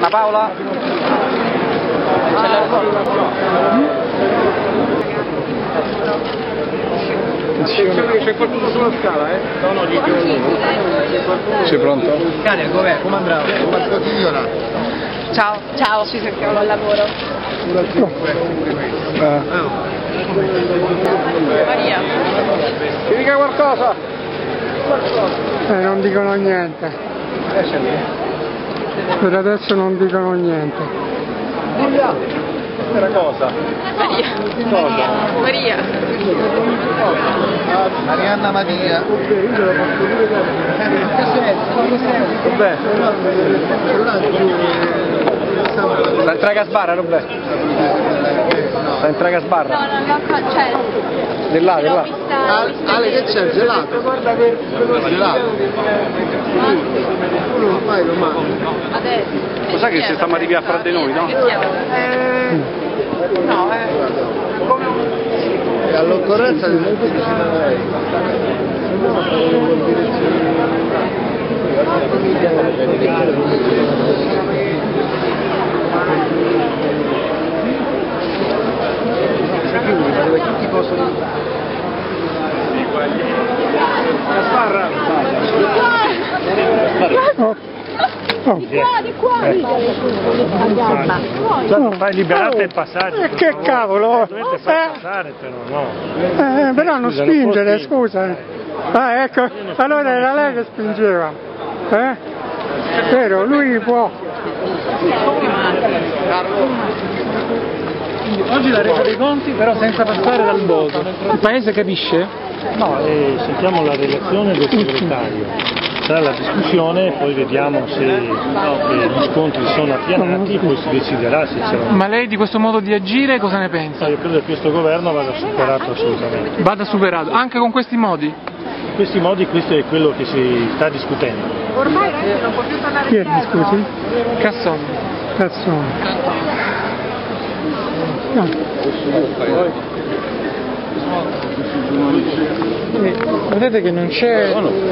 Anna Paola? Attenzione, c'è qualcuno sulla scala, eh? No, di più. Sei pronto? Cane, com'è? Come andrà? Ciao, ciao, ci sentiamo al lavoro. Maria. Ti dica qualcosa? Non dicono niente. Per adesso non dicono niente. Era cosa? Maria. Cosa? Maria. Marianna Madia. Vabbè. Sta in traga sbarra, Roberto? Sta in traga sbarra? No, non l'ho cancellato. Di là, di là. Ale, che c'è? Gelato? Gelato. Adesso. Lo sai che se stiamo arrivando a fra di noi, no? No, E all'occorrenza di molto vicino a lei. Dove tutti possono... La sbarra! Di qua! Fai liberate il passaggio. Che cavolo! Dovete far passare però, no. Però non spingere, scusa. Ah, ecco, allora era lei che spingeva. Vero, lui può. Oggi la resa dei conti però senza passare dal voto. Il Paese capisce? No, sentiamo la relazione del segretario. Sarà la discussione, poi vediamo se gli scontri sono appianati, poi si deciderà se c'è Ma lei di questo modo di agire cosa ne pensa? Io credo che questo governo vada superato assolutamente. Vada superato, anche con questi modi? In questi modi questo è quello che si sta discutendo. Ormai non può più tornare. Chi è, mi scusi? Cassoni. Cazzone. Vedete che non c'è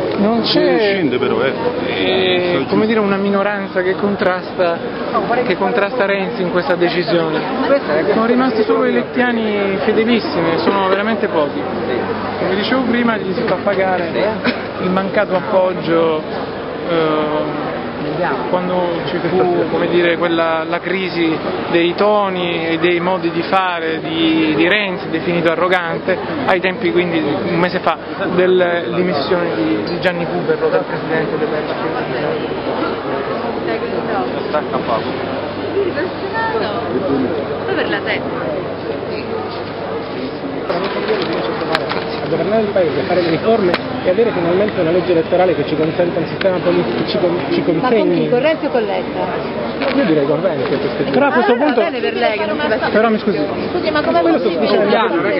come dire, una minoranza che contrasta Renzi in questa decisione. Sono rimasti solo i lettiani fedelissimi, sono veramente pochi. Come dicevo prima, gli si fa pagare il mancato appoggio quando ci fu, come dire, la crisi dei toni e dei modi di fare di Renzi, definito arrogante, ai tempi quindi un mese fa delle dimissioni di Gianni Cuberlo dal Presidente della Repubblica. Poi per la testa. A governare il Paese, fare le riforme e avere finalmente una legge elettorale che ci consenta un sistema politico, ci consegni... Ma con chi? Con Renzi o con Letta? Io direi con Renzi a questo punto. Però a questo punto... Va bene per lei che non si va. Però mi scusi. Scusi, ma come Quello sto possibile?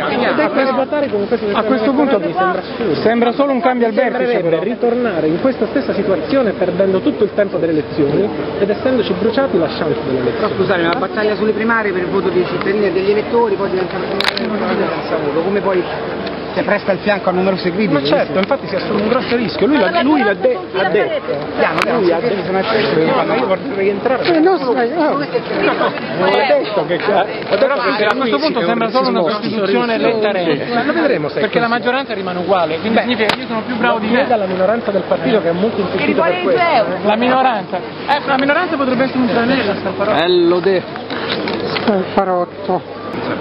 A questo punto mi sembra assurdo. Sembra solo un cambio al vertice, però. Ritornare in questa stessa situazione perdendo tutto il tempo delle elezioni ed essendoci bruciati la chance delle elezioni. Però scusate, una battaglia sulle primarie per il voto dei cittadini e degli elettori poi diventa come poi si presta il fianco a numerose critiche. Ma certo, infatti si assume un grosso rischio. Lui ha detto. Lui ha detto. Ma io vorrei rientrare. Non sai, non l'ha detto che però a questo punto sembra solo una sostituzione Letta-Renzi. Ma lo vedremo se perché la maggioranza rimane uguale, quindi significa che io sono più bravo di me. Dalla minoranza del partito che è molto insistito per questo. La minoranza potrebbe essere un tranello sta parola. Bello de. il farotto.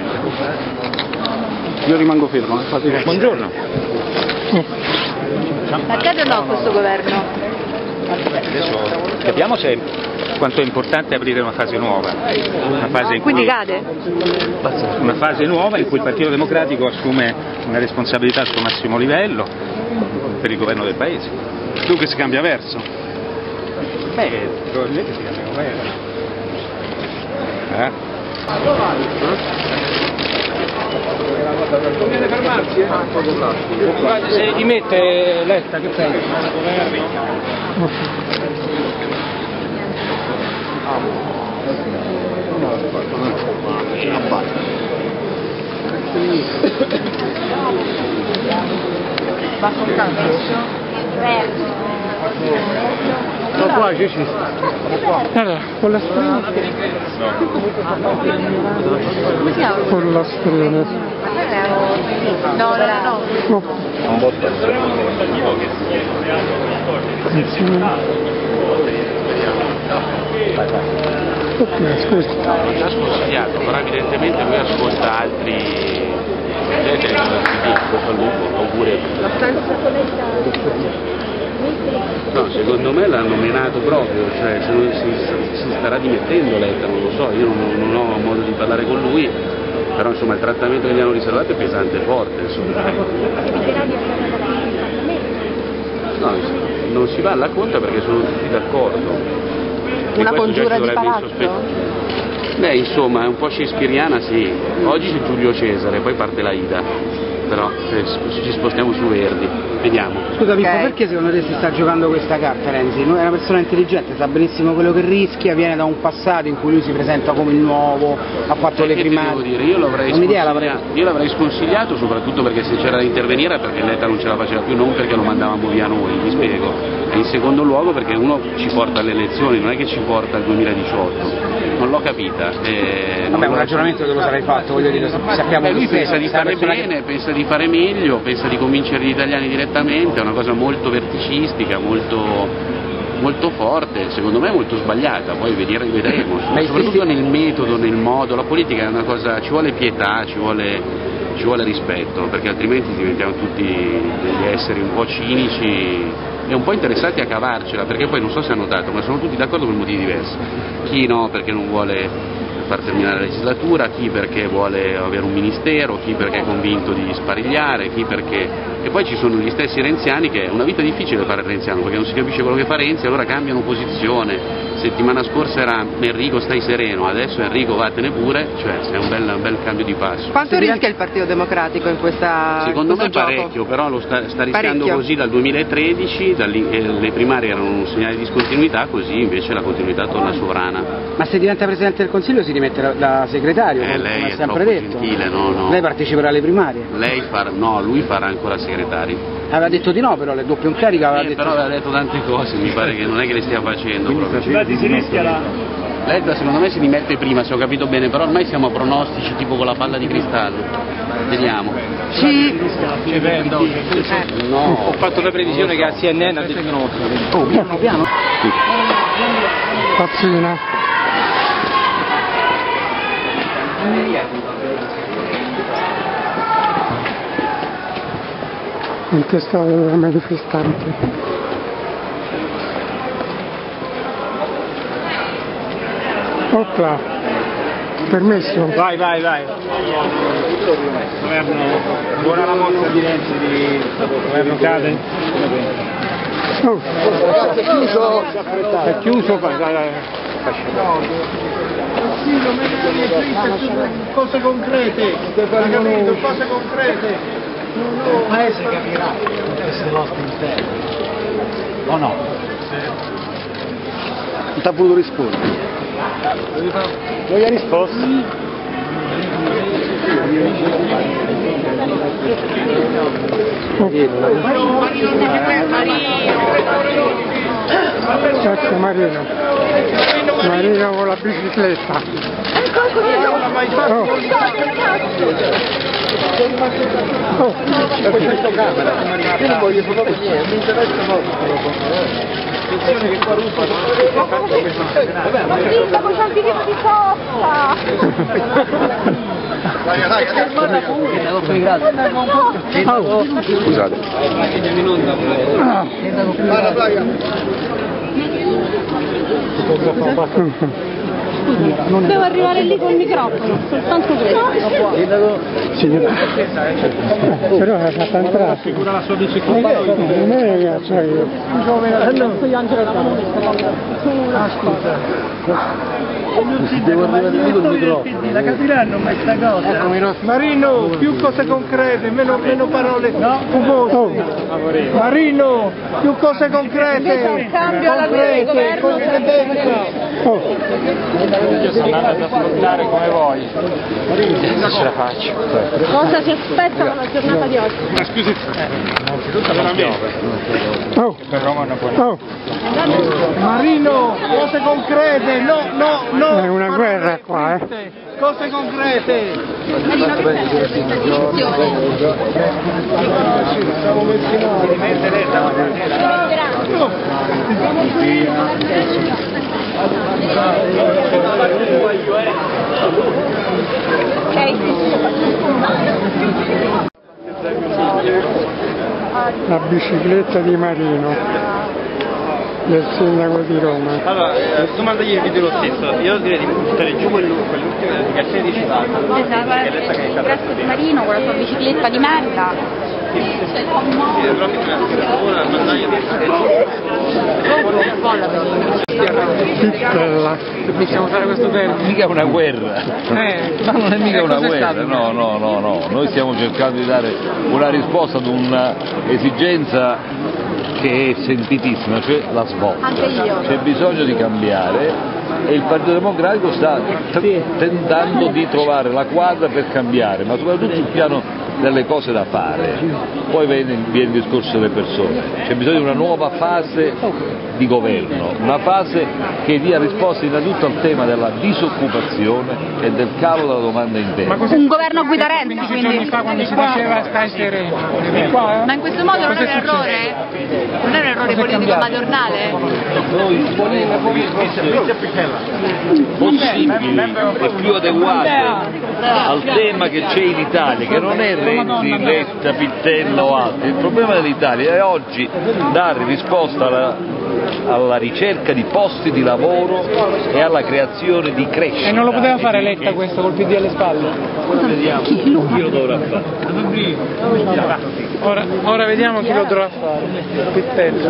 Io rimango fermo. Buongiorno. Accade o no questo governo? Adesso capiamo quanto è importante aprire una fase nuova, una fase in Quindi cui, cade? una fase nuova in cui il Partito Democratico assume una responsabilità al suo massimo livello per il governo del Paese. Dunque si cambia verso. Probabilmente si cambia governo. Conviene fermarsi, Se dimette Letta, che pensi? Va soltanto? No, qua ci sta. Allora, con la strina. Come si chiama? Con la strina. No. Oh. Ok, scusa. L'ho già sconsigliato, però evidentemente lui ascolta altri oppure no, secondo me l'hanno menato proprio, cioè se non si starà dimettendo Letta, non lo so, io non ho modo di parlare con lui, però insomma il trattamento che gli hanno riservato è pesante e forte, insomma. No, non si va alla conta perché sono tutti d'accordo. Una congiura di palazzo? Beh, insomma, è un po' shakespeariana, sì. Oggi c'è Giulio Cesare, poi parte la Ida. Però ci spostiamo su Verdi. Vediamo. Scusa Pippo, perché secondo te si sta giocando questa carta Renzi? È una persona intelligente, sa benissimo quello che rischia, viene da un passato in cui lui si presenta come il nuovo, ha fatto le primarie. Io l'avrei sconsigliato soprattutto perché se c'era da intervenire è perché Letta non ce la faceva più, non perché lo mandavamo via noi, mi spiego. E in secondo luogo perché uno ci porta alle elezioni, non è che ci porta al 2018. Non l'ho capita. Vabbè, un ragionamento che lo sarei fatto, voglio dire, sappiamo lui stesso, pensa di fare bene, pensa di fare meglio, pensa di convincere gli italiani direttamente, è una cosa molto verticistica, molto forte, secondo me molto sbagliata, poi vedremo, soprattutto nel metodo, nel modo, la politica è una cosa, ci vuole pietà, ci vuole rispetto, perché altrimenti diventiamo tutti degli esseri un po' cinici e un po' interessati a cavarcela, perché poi non so se hanno notato, ma sono tutti d'accordo per motivi diversi. Chi no perché non vuole far terminare la legislatura, chi perché vuole avere un ministero, chi perché è convinto di sparigliare, chi perché... E poi ci sono gli stessi renziani che è una vita difficile fare il renziano perché non si capisce quello che fa Renzi, allora cambiano posizione. Settimana scorsa era Enrico stai sereno, adesso Enrico vattene pure, cioè è un bel cambio di passo. Quanto rischia il Partito Democratico in questa Secondo me gioco? parecchio, però lo sta rischiando Parecchio. così dal 2013, le primarie erano un segnale di discontinuità, così invece la continuità torna sovrana. Ma se diventa Presidente del Consiglio si rimette da segretario, come lei è sempre troppo detto. gentile, no. Lei parteciperà alle primarie? Lui farà ancora segretario. Aveva detto di no, però le doppio incarico aveva detto... Però aveva detto tante cose, mi pare che non è che le stia facendo proprio. Si rischia Letta secondo me si dimette prima, se ho capito bene, però ormai siamo a pronostici tipo con la palla di cristallo. Vediamo. Sì. No. Ho fatto la previsione che a CNN ha detto che non lo piano. Pazzina. In testa dei manifestanti. Opla, permesso? Vai. Governo, buona la mossa di Renzi di governo cade. Oh. È chiuso, Cose concrete, capito? Cose concrete. Il paese capirà l'interesse del nostro interno. O no? Non ti ha voluto rispondere. Non gli ha risposto. Ecco Marino. Marino con la bicicletta. Oh. Questa camera, io non voglio proprio niente, mi interessa molto. Attenzione che qua ruba Sindaco, c'è un diritto di sosta! Scusate. Devo arrivare lì col microfono, soltanto questo. Signora. Però è fatta entrare. Assicura la sua bicicletta. Non è che c'è io. Sono Angela Zano. Ascolta. La capiranno mai sta cosa? Marino, più cose concrete, meno parole fumose. Marino, più cose concrete. Cambio alla Concrete, Io sto andando ad ascoltare come voi. Non ce la faccio. Cosa si aspetta dalla giornata di oggi? Ma scusi, per Roma non può. Marino, cose concrete, no. È una guerra qua, Cose concrete. La bicicletta di Marino, del sindaco di Roma. Allora, tu mandagli il video lo stesso, io direi di buttare giù quell'ultima indicazione di citato. Esatto, grazie di Marino con la sua bicicletta di merda. Pittella. Possiamo fare questo termine? Mica una guerra, ma non è mica una guerra, no, noi stiamo cercando di dare una risposta ad un'esigenza che è sentitissima, cioè la svolta. Anche io. C'è bisogno di cambiare e il Partito Democratico sta tentando di trovare la quadra per cambiare, ma soprattutto sul piano delle cose da fare. Poi viene il discorso delle persone, c'è bisogno di una nuova fase di governo, una fase che dia risposta innanzitutto al tema della disoccupazione e del calo della domanda interna. Un governo a guida Renzi, quindi. Quando si diceva stai sereno. Ma in questo modo non è un errore? Non è un errore politico madornale? Noi possibili e più adeguate al tema che c'è in Italia, che non è Renzi, Letta, Pittella o altri. Il problema dell'Italia è oggi dare risposta alla ricerca di posti di lavoro e alla creazione di crescita. E non lo poteva fare Letta questo col PD alle spalle? Ora vediamo chi lo dovrà fare. Ora vediamo chi lo dovrà fare. Pittella.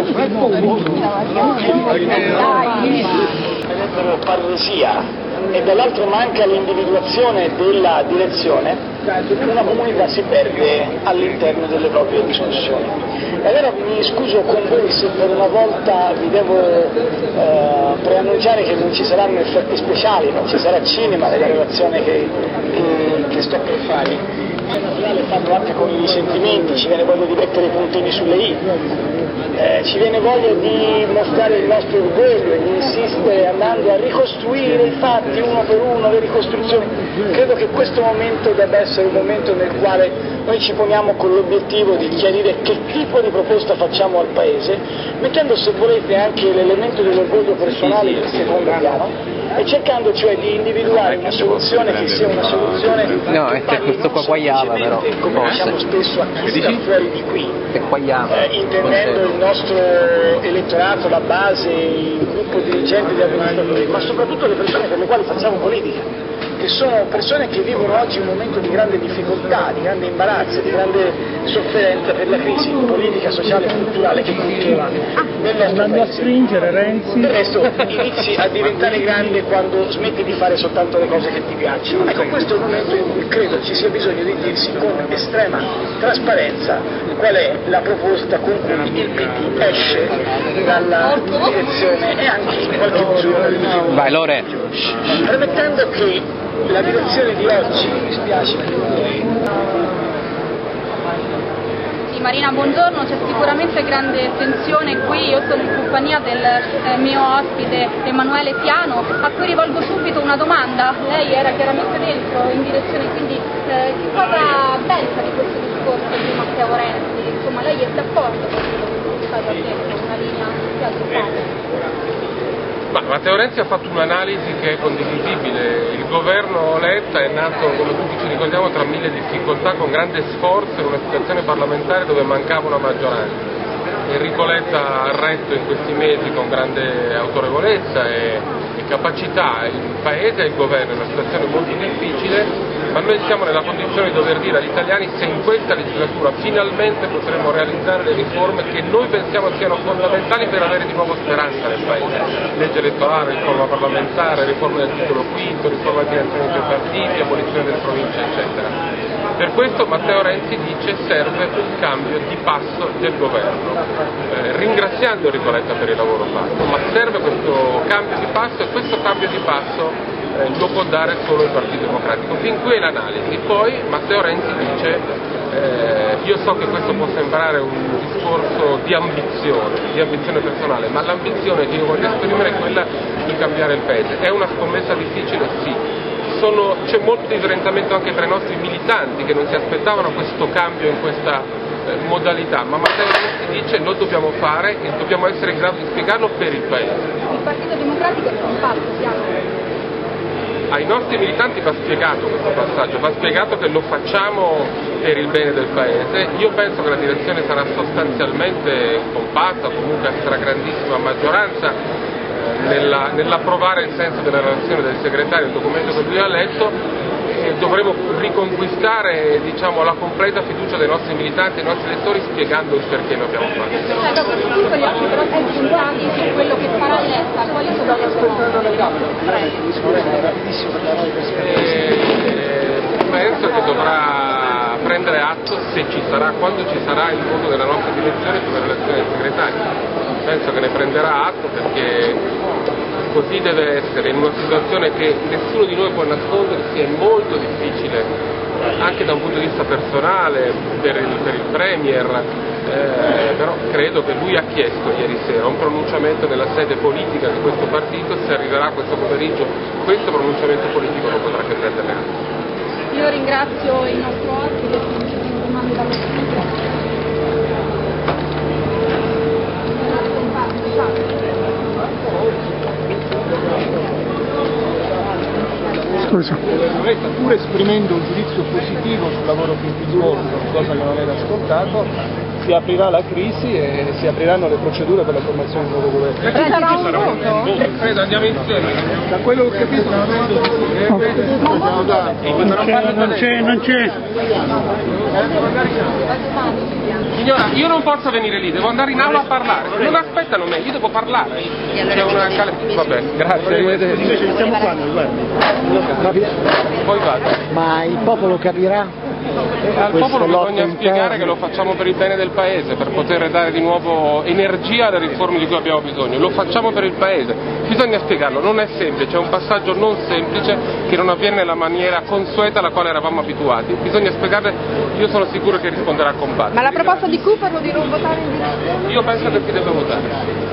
Parresia e dall'altro manca l'individuazione della direzione, una comunità si perde all'interno delle proprie discussioni. E allora mi scuso con voi se per una volta vi devo preannunciare che non ci saranno effetti speciali, non ci sarà cinema nella relazione che sto per fare. Le fanno anche con i risentimenti, ci viene voglia di mettere i puntini sulle i, ci viene voglia di mostrare il nostro orgoglio e di insistere andando a ricostruire i fatti uno per uno, le ricostruzioni. Credo che questo momento debba essere un momento nel quale noi ci poniamo con l'obiettivo di chiarire che tipo di proposta facciamo al Paese, mettendo se volete anche l'elemento dell'orgoglio personale in secondo piano, e cercando cioè di individuare una soluzione che sia una soluzione è questo qua guaiava però come diciamo spesso a chi sta fuori di qui, intendendo il nostro elettorato, la base, il gruppo dirigente di amministratori, ma soprattutto le persone per le quali facciamo politica, che sono persone che vivono oggi un momento di grande difficoltà, di grande imbarazzo, di grande sofferenza per la crisi politica, sociale e culturale che continua nel nostro paese. A stringere Renzi. Del resto inizi a diventare grande quando smetti di fare soltanto le cose che ti piacciono. Ecco, questo è il momento in cui credo ci sia bisogno di dirsi con estrema trasparenza qual è la proposta con cui il PD esce dalla direzione e anche in qualche misura Vai Lore. premettendo che la direzione di oggi, mi spiace per voi. Sì, Marina, buongiorno, c'è sicuramente grande tensione qui, io sono in compagnia del mio ospite Emanuele Piano, a cui rivolgo subito una domanda. Lei era chiaramente dentro in direzione, quindi che cosa pensa di questo discorso di Matteo Renzi? Insomma, lei è d'accordo con quello che è stato detto, una linea che ha adottato? Ma Matteo Renzi ha fatto un'analisi che è condivisibile. Il governo Letta è nato, come tutti ci ricordiamo, tra mille difficoltà, con grande sforzo in una situazione parlamentare dove mancava una maggioranza. Enrico Letta ha retto in questi mesi con grande autorevolezza e capacità il Paese e il governo in una situazione molto difficile, ma noi siamo nella condizione di dover dire agli italiani se in questa legislatura finalmente potremo realizzare le riforme che noi pensiamo siano fondamentali per avere di nuovo speranza nel Paese. Legge elettorale, riforma parlamentare, riforma del titolo quinto, riforma di finanziamento dei partiti, abolizione delle province, eccetera. Per questo Matteo Renzi dice serve un cambio di passo del governo, ringraziando Enrico Letta per il lavoro fatto, ma serve questo cambio di passo e questo cambio di passo lo può dare solo il Partito Democratico. Fin qui è l'analisi. Poi Matteo Renzi dice io so che questo può sembrare un discorso di ambizione personale, ma l'ambizione che io voglio esprimere è quella di cambiare il Paese. È una scommessa difficile? Sì. C'è molto disorientamento anche tra i nostri militanti che non si aspettavano questo cambio in questa modalità, ma Matteo Renzi dice lo dobbiamo fare e dobbiamo essere in grado di spiegarlo per il Paese. Il Partito Democratico è compatto, siamo. Ai nostri militanti va spiegato questo passaggio, va spiegato che lo facciamo per il bene del Paese. Io penso che la direzione sarà sostanzialmente compatta, comunque a stragrandissima maggioranza, nell'approvare il senso della relazione del segretario, il documento che lui ha letto, dovremo riconquistare la completa fiducia dei nostri militanti e dei nostri elettori spiegando il perché lo abbiamo fatto. A questo punto gli occhi però sono puntati su quello che farà Letta, quali sono le penso che dovrà prendere atto se ci sarà, quando ci sarà il voto della nostra direzione sulla relazione del segretario. Penso che ne prenderà atto perché così deve essere, in una situazione che nessuno di noi può nascondersi, è molto difficile anche da un punto di vista personale per il Premier, però credo che lui ha chiesto ieri sera un pronunciamento nella sede politica di questo partito. Se arriverà questo pomeriggio questo pronunciamento politico non potrà che prenderne atto. Io ringrazio il nostro ospite, se ci sono domande dallo studio. Scusa. Lei sta pure esprimendo un giudizio positivo sul lavoro fin qui svolto, cosa che non era scontato, si aprirà la crisi e si apriranno le procedure per la formazione di un nuovo governo. Perché ci sarà un voto? Credo, andiamo insieme. Da quello che ho capito non c'è. Signora, io non posso venire lì, devo andare in aula a parlare. Non aspettano me, io devo parlare. C'è una vabbè, grazie. Siamo qua noi, guardi. Poi vado. Ma il popolo capirà? Al popolo bisogna spiegare che lo facciamo per il bene del Paese, per poter dare di nuovo energia alle riforme di cui abbiamo bisogno. Lo facciamo per il Paese, bisogna spiegarlo, non è semplice, è un passaggio non semplice che non avviene nella maniera consueta alla quale eravamo abituati. Bisogna spiegarle, io sono sicuro che risponderà con base. Ma la proposta di Cooper vuol dire non votare in direzione? Io penso che si deve votare.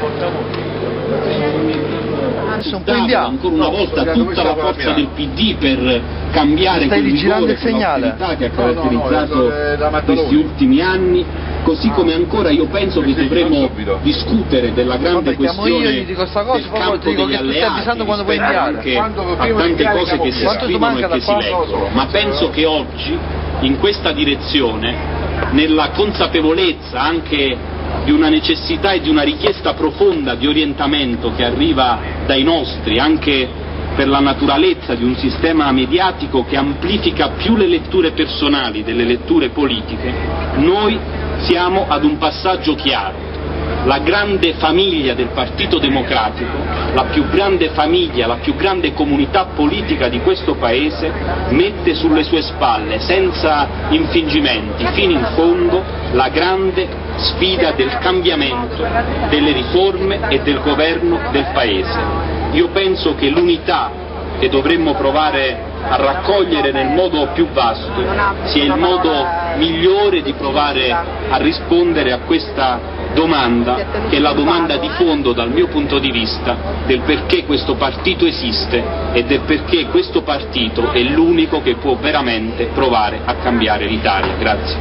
Ancora una volta tutta la forza del PD per cambiare quel rigore, quell'austerità che ha caratterizzato questi ultimi anni, così come ancora io penso che dovremmo discutere della grande questione del campo degli alleati, anche a tante cose che si scrivono e che si leggono, ma penso che oggi in questa direzione, nella consapevolezza anche di una necessità e di una richiesta profonda di orientamento che arriva dai nostri, anche per la naturalezza di un sistema mediatico che amplifica più le letture personali delle letture politiche, noi siamo ad un passaggio chiaro. La grande famiglia del Partito Democratico, la più grande famiglia, la più grande comunità politica di questo Paese mette sulle sue spalle, senza infingimenti, fino in fondo, la grande sfida del cambiamento, delle riforme e del governo del Paese. Io penso che l'unità che dovremmo provare a raccogliere nel modo più vasto sia il modo migliore di provare a rispondere a questa domanda, che è la domanda di fondo dal mio punto di vista del perché questo partito esiste e del perché questo partito è l'unico che può veramente provare a cambiare l'Italia. Grazie.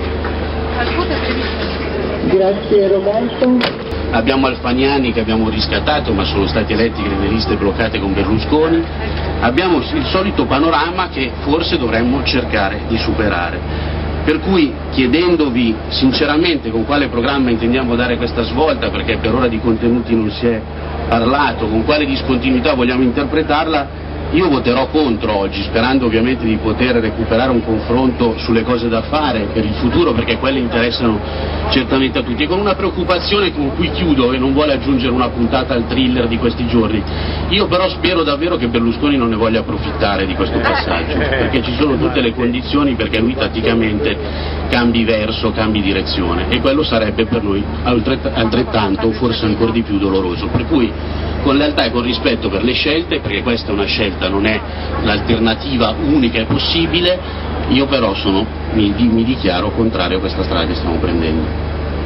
Grazie Roberto. Abbiamo Alfagnani che abbiamo riscattato ma sono stati eletti nelle liste bloccate con Berlusconi, abbiamo il solito panorama che forse dovremmo cercare di superare. Per cui chiedendovi sinceramente con quale programma intendiamo dare questa svolta, perché per ora di contenuti non si è parlato, con quale discontinuità vogliamo interpretarla, Io voterò contro oggi, sperando ovviamente di poter recuperare un confronto sulle cose da fare per il futuro, perché quelle interessano certamente a tutti, e con una preoccupazione con cui chiudo, e non vuole aggiungere una puntata al thriller di questi giorni. Io però spero davvero che Berlusconi non ne voglia approfittare di questo passaggio, perché ci sono tutte le condizioni perché lui tatticamente cambi verso, cambi direzione, e quello sarebbe per noi altrettanto, forse ancora di più doloroso. Per cui, con lealtà e con rispetto per le scelte, perché questa è una scelta, non è l'alternativa unica e possibile, io però mi dichiaro contrario a questa strada che stiamo prendendo.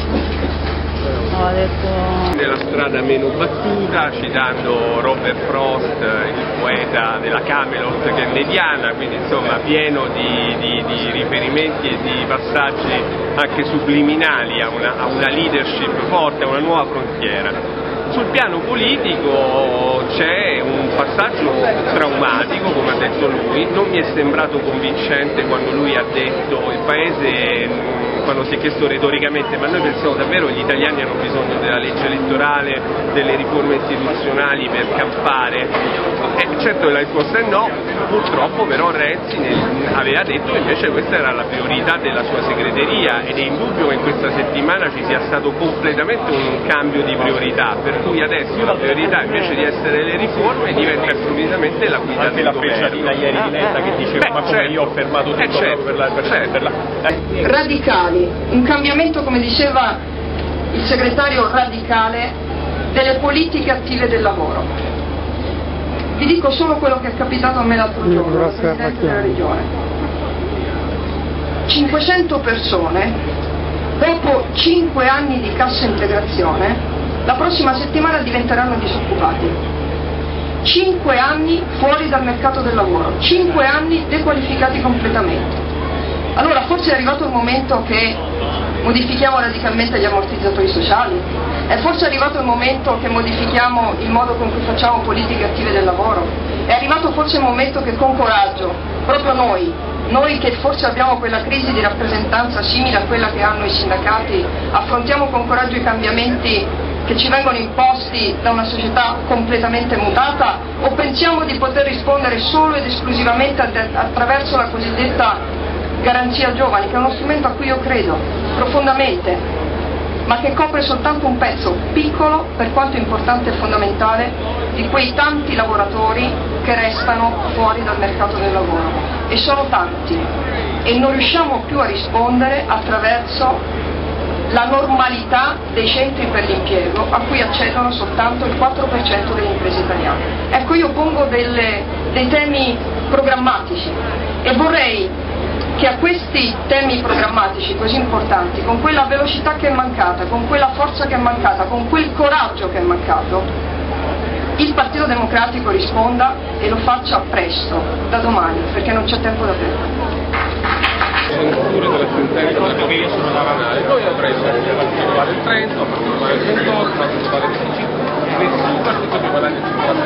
Nella strada meno battuta, citando Robert Frost, il poeta della Camelot, che è mediana, quindi insomma pieno di riferimenti e di passaggi anche subliminali a una leadership forte, a una nuova frontiera. Sul piano politico c'è un passaggio traumatico, come ha detto lui. Non mi è sembrato convincente quando lui ha detto il paese, quando si è chiesto retoricamente, ma noi pensiamo davvero che gli italiani hanno bisogno della legge elettorale, delle riforme istituzionali per campare? Certo la risposta è no. Purtroppo però Renzi aveva detto che invece questa era la priorità della sua segreteria, ed è indubbio che in questa settimana ci sia stato completamente un cambio di priorità, per cui adesso la priorità invece di essere le riforme diventa improvvisamente la guida del governo. La pensatina ieri di Letta che diceva ma come io ho fermato tutto per la... Radicali, un cambiamento, come diceva il segretario radicale, delle politiche attive del lavoro. Vi dico solo quello che è capitato a me l'altro giorno, da Presidente della Regione. 500 persone, dopo 5 anni di cassa integrazione, la prossima settimana diventeranno disoccupati. 5 anni fuori dal mercato del lavoro, 5 anni dequalificati completamente. Allora forse è arrivato il momento che modifichiamo radicalmente gli ammortizzatori sociali, è forse arrivato il momento che modifichiamo il modo con cui facciamo politiche attive del lavoro, è arrivato forse il momento che con coraggio, proprio noi che forse abbiamo quella crisi di rappresentanza simile a quella che hanno i sindacati, affrontiamo con coraggio i cambiamenti che ci vengono imposti da una società completamente mutata, o pensiamo di poter rispondere solo ed esclusivamente attraverso la cosiddetta garanzia giovani, che è uno strumento a cui io credo profondamente, ma che copre soltanto un pezzo piccolo, per quanto importante e fondamentale, di quei tanti lavoratori che restano fuori dal mercato del lavoro. E sono tanti, e non riusciamo più a rispondere attraverso la normalità dei centri per l'impiego, a cui accedono soltanto il 4% delle imprese italiane. Ecco, io pongo dei temi programmatici e vorrei che a questi temi programmatici così importanti, con quella velocità che è mancata, con quella forza che è mancata, con quel coraggio che è mancato, il Partito Democratico risponda, e lo faccia presto, da domani, perché non c'è tempo da perdere. Censure della sentenza della Corte Costituzionale, noi avremo particolare il Trento, particolare il 28, particolare il 25, nessun partito che guadagna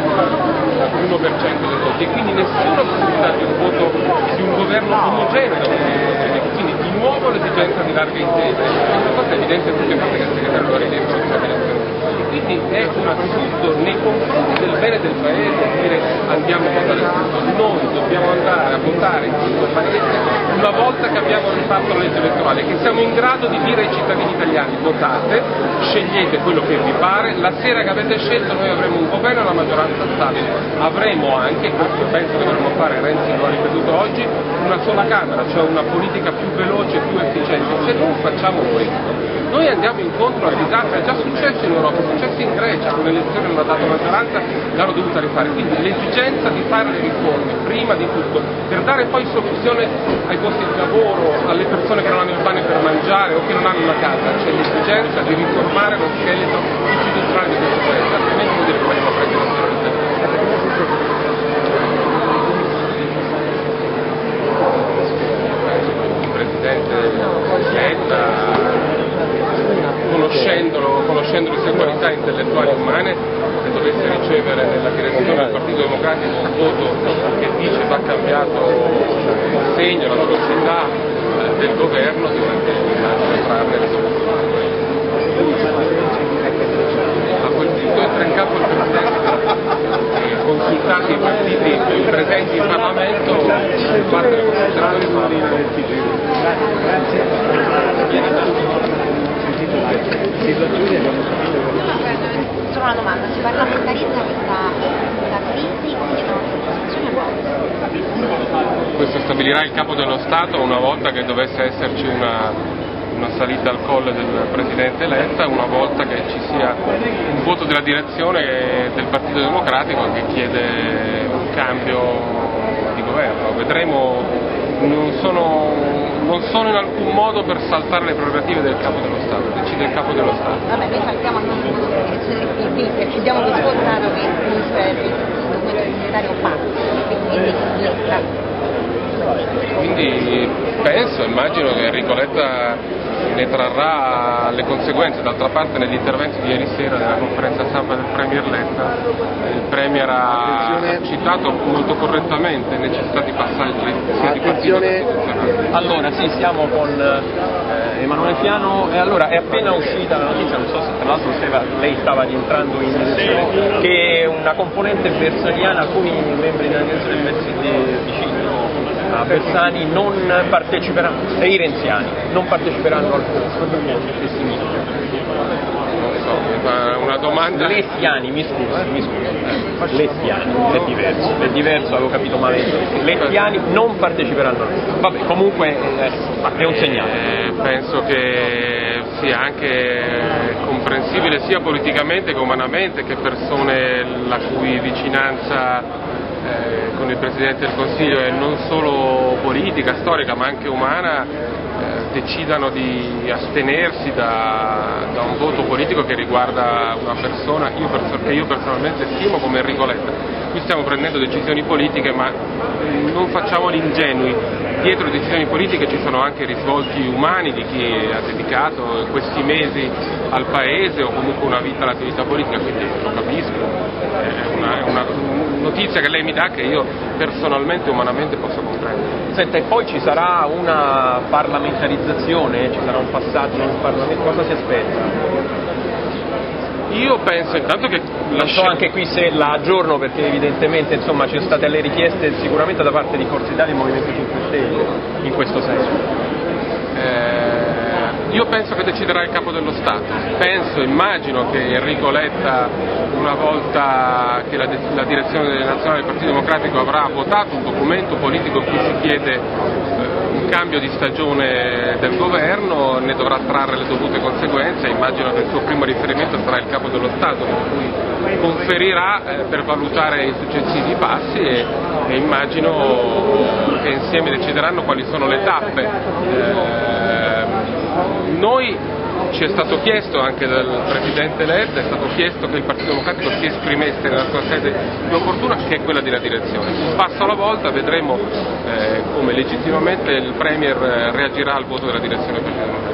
il 1% dei voti, e quindi nessuna possibilità di un voto di un governo omogeneo, quindi di nuovo l'esigenza di larghe intese. Questa cosa è evidente a tutti, a parte che il segretario lo ha ridetto, lo sapete. Quindi è un assurdo nei confronti del bene del paese dire andiamo a votare tutto. Noi dobbiamo andare a votare in questo paese una volta che abbiamo rifatto la legge elettorale, che siamo in grado di dire ai cittadini italiani: votate, scegliete quello che vi pare, la sera che avete scelto noi avremo un governo e una maggioranza stabile, avremo anche, questo penso che dovremmo fare, Renzi lo ha ripetuto oggi, una sola Camera, cioè una politica più veloce e più efficiente. Se non facciamo questo noi andiamo incontro al disastro. È già successo in Europa, è successo in Grecia, con l'elezione non ha dato maggioranza, l'hanno dovuta rifare. Quindi l'esigenza di fare le riforme prima di tutto, per dare poi soluzione ai posti di lavoro, alle persone che non hanno il pane per mangiare o che non hanno una casa, c'è l'esigenza di riformare lo scheletro istituzionale di questo paese, altrimenti vuol dire che vogliamo prendere un terrorista. Il Presidente Letta, conoscendo le sue qualità intellettuali umane, se dovesse ricevere nella direzione del Partito Democratico un voto che dice va cambiato il segno, la velocità del governo, dovrebbe trarne le soluzioni. A quel punto entra in campo il Presidente, consultati i partiti più parte della Costituzione. Solo una domanda, si parlamentarizza questa crisi, quindi questo stabilirà il capo dello Stato una volta che dovesse esserci una salita al colle del Presidente Letta, una volta che ci sia un voto della direzione del Partito Democratico che chiede un cambio di governo. Vedremo, non sono in alcun modo per saltare le prerogative del capo dello Stato, decide il capo dello Stato. Vabbè, noi saltiamo al nostro della direzione del PD perché diamo per scontato che il documento segretario fa, quindi Letta. Quindi immagino che Enrico Letta ne trarrà le conseguenze. D'altra parte negli interventi di ieri sera nella conferenza stampa del Premier Letta, il Premier ha citato molto correttamente necessità di passaggi sia di partito che istituzionali. Allora sì, siamo con Emanuele Fiano e allora è appena uscita la notizia, non so se tra l'altro lei stava rientrando in direzione, che una componente bersaniana, alcuni membri della direzione vicino a Bersani non parteciperanno, e i renziani non parteciperanno al corso. Che significa? Non so, una domanda. Lettiani, mi scusi. Lettiani, è diverso, avevo capito male. Lettiani non parteciperanno al corso. Vabbè, comunque è un segnale. Penso che sia anche comprensibile sia politicamente che umanamente che persone la cui vicinanza con il Presidente del Consiglio è non solo politica, storica ma anche umana, decidano di astenersi da un voto politico che riguarda una persona che io personalmente stimo come Enrico Letta. Qui stiamo prendendo decisioni politiche ma non facciamoli ingenui, dietro le decisioni politiche ci sono anche risvolti umani di chi ha dedicato questi mesi al Paese o comunque una vita all'attività politica, quindi lo capisco, è una notizia che lei mi dà che io personalmente e umanamente posso comprendere. Senta, e poi ci sarà una parlamentarizzazione, ci sarà un passaggio nel Parlamento, cosa si aspetta? Io penso intanto che non so anche qui se la aggiorno perché evidentemente insomma ci sono state le richieste sicuramente da parte di Forza Italia e Movimento 5 Stelle in questo senso. Io penso che deciderà il capo dello Stato, immagino che Enrico Letta, una volta che la direzione nazionale del Partito Democratico avrà votato un documento politico in cui si chiede un cambio di stagione del governo, ne dovrà trarre le dovute conseguenze, immagino che il suo primo riferimento sarà il capo dello Stato, per cui conferirà per valutare i successivi passi e immagino che insieme decideranno quali sono le tappe. Noi ci è stato chiesto anche dal Presidente Letta, è stato chiesto che il Partito Democratico si esprimesse nella sua sede più opportuna, che è quella della direzione. Un passo alla volta vedremo come legittimamente il Premier reagirà al voto della direzione del Partito Democratico.